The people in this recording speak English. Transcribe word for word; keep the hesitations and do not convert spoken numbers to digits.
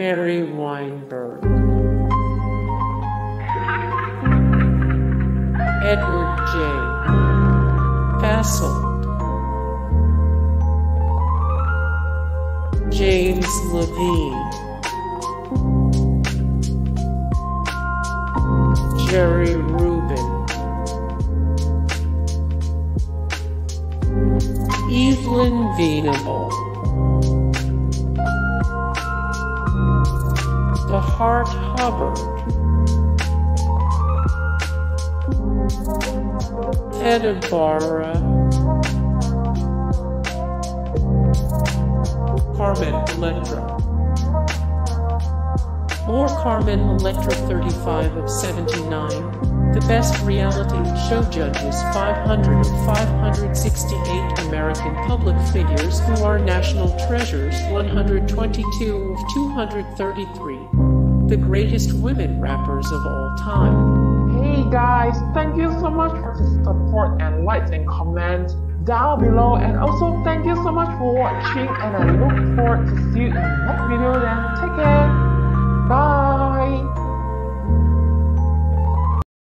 Mary Weinberg, Edward J. Fasselt, James Levine, Jerry Rubin, Evelyn Venable, DeHart Hubbard, Theda Bara, Carmen Electra, or Carmen Electra thirty-five of seventy-nine. The best reality show judges five hundred of five hundred sixty-eight American public figures who are national treasures, one hundred twenty-two of two hundred thirty-three. The greatest women rappers of all time. Hey guys, thank you so much for the support and likes and comments down below, and also thank you so much for watching, and I look forward to see you in the next video. Then take care. Bye.